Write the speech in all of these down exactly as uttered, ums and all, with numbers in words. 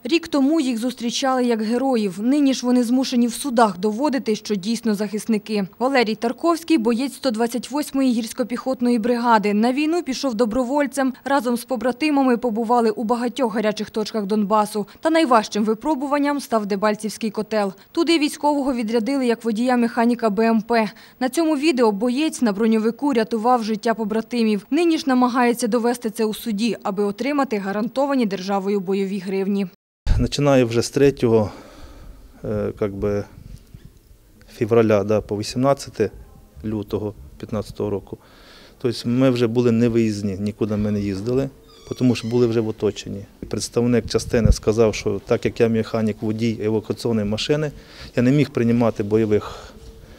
Рік тому їх зустрічали як героїв. Нині ж вони змушені в судах доводити, що дійсно захисники. Валерій Тарковський – боєць сто двадцять восьмої гірсько-піхотної бригади. На війну пішов добровольцем. Разом з побратимами побували у багатьох гарячих точках Донбасу. Та найважчим випробуванням став Дебальцівський котел. Туди військового відрядили як водія-механіка Бе Ем Пе. На цьому відео боєць на броньовику рятував життя побратимів. Нині ж намагається довести це у суді, аби отримати гарантовані державою бойові гривні. Починаю вже з третього как би, февраля да, по вісімнадцяте лютого дві тисячі п'ятнадцятого року. Тобто ми вже були невиїзні, нікуди ми не їздили, тому що були вже в оточенні. Представник частини сказав, що так як я механік, водій евакуаційної машини, я не міг приймати бойових,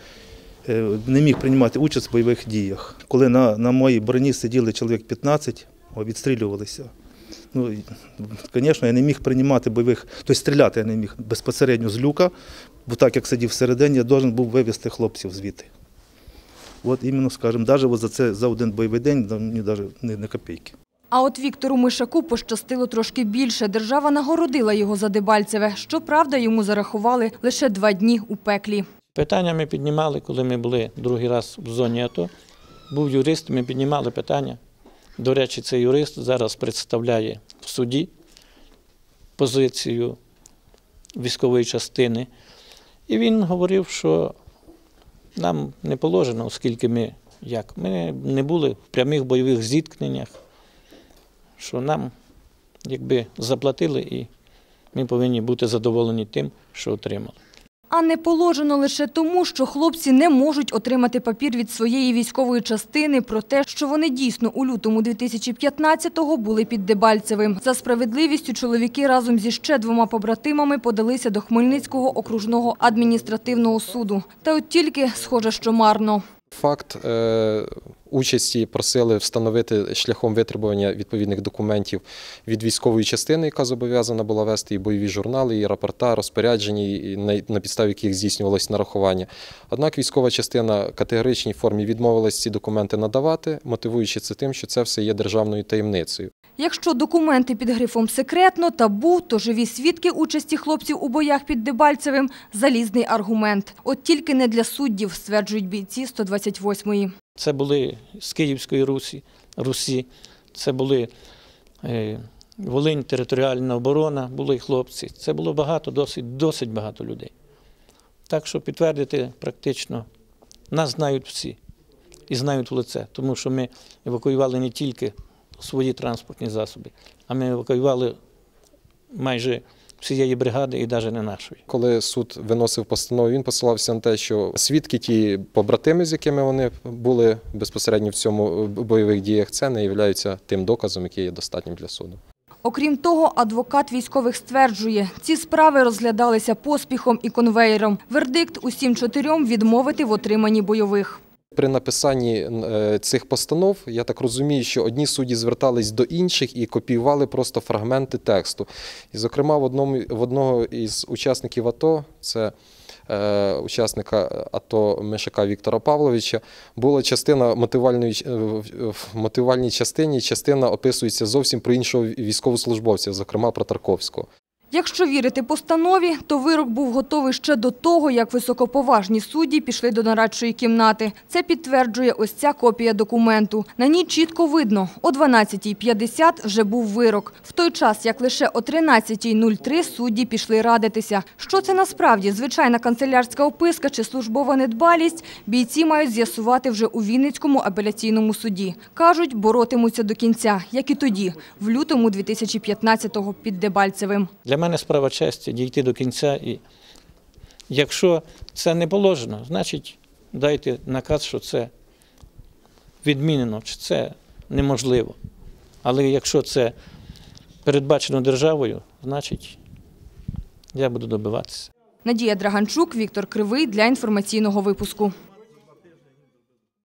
не міг приймати участь в бойових діях. Коли на, на моїй броні сиділи чоловік п'ятнадцять, відстрілювалися. Ну, звісно, я не міг приймати бойових, тобто стріляти я не міг безпосередньо з люка, бо так як сидів всередині, я повинен був вивезти хлопців звідти. От іменно, скажімо, навіть за це за один бойовий день мені навіть не, не копійки. А от Віктору Мишаку пощастило трошки більше. Держава нагородила його за Дебальцеве. Щоправда, йому зарахували лише два дні у пеклі. Питання ми піднімали, коли ми були другий раз в зоні АТО. Був юрист, ми піднімали питання. До речі, цей юрист зараз представляє в суді позицію військової частини. І він говорив, що нам не положено, оскільки ми, як, ми не були в прямих бойових зіткненнях, що нам якби заплатили і ми повинні бути задоволені тим, що отримали. А не положено лише тому, що хлопці не можуть отримати папір від своєї військової частини про те, що вони дійсно у лютому дві тисячі п'ятнадцятого були під Дебальцевим. За справедливістю чоловіки разом зі ще двома побратимами подалися до Хмельницького окружного адміністративного суду. Та от тільки, схоже, що марно. Факт е, участі просили встановити шляхом витребування відповідних документів від військової частини, яка зобов'язана була вести і бойові журнали, і рапорта, розпорядження, і на, на підставі яких здійснювалось нарахування. Однак військова частина в категоричній формі відмовилась ці документи надавати, мотивуючи це тим, що це все є державною таємницею. Якщо документи під грифом «секретно», «табу», то живі свідки участі хлопців у боях під Дебальцевим – залізний аргумент. От тільки не для суддів, стверджують бійці сто двадцять восьмої. Це були з Київської Русі, Русі, це були е, Волинь, територіальна оборона, були хлопці. Це було багато, досить, досить багато людей. Так що підтвердити практично нас знають всі і знають в лице, тому що ми евакуювали не тільки свої транспортні засоби, а ми евакуювали майже всієї бригади і навіть не нашої. Коли суд виносив постанову, він посилався на те, що свідки, ті побратими, з якими вони були безпосередньо в цьому бойових діях, це не є тим доказом, який є достатнім для суду. Окрім того, адвокат військових стверджує, ці справи розглядалися поспіхом і конвеєром. Вердикт усім чотирьом відмовити в отриманні бойових. При написанні цих постанов, я так розумію, що одні судді звертались до інших і копіювали просто фрагменти тексту. І, зокрема, в одному, в одного із учасників АТО, це е, учасника АТО Мишака Віктора Павловича, була частина мотивальної, в мотивальній частині, частина описується зовсім про іншого військовослужбовця, зокрема про Тарковського. Якщо вірити постанові, то вирок був готовий ще до того, як високоповажні судді пішли до нарадчої кімнати. Це підтверджує ось ця копія документу. На ній чітко видно, о дванадцятій п'ятдесят вже був вирок. В той час, як лише о тринадцятій нуль три судді пішли радитися. Що це насправді, звичайна канцелярська описка чи службова недбалість, бійці мають з'ясувати вже у Вінницькому апеляційному суді. Кажуть, боротимуться до кінця, як і тоді, в лютому дві тисячі п'ятнадцятого під Дебальцевим. Для мене справа честі дійти до кінця, і якщо це не положено, значить дайте наказ, що це відмінено, чи це неможливо. Але якщо це передбачено державою, значить я буду добиватися. Надія Драганчук, Віктор Кривий для інформаційного випуску.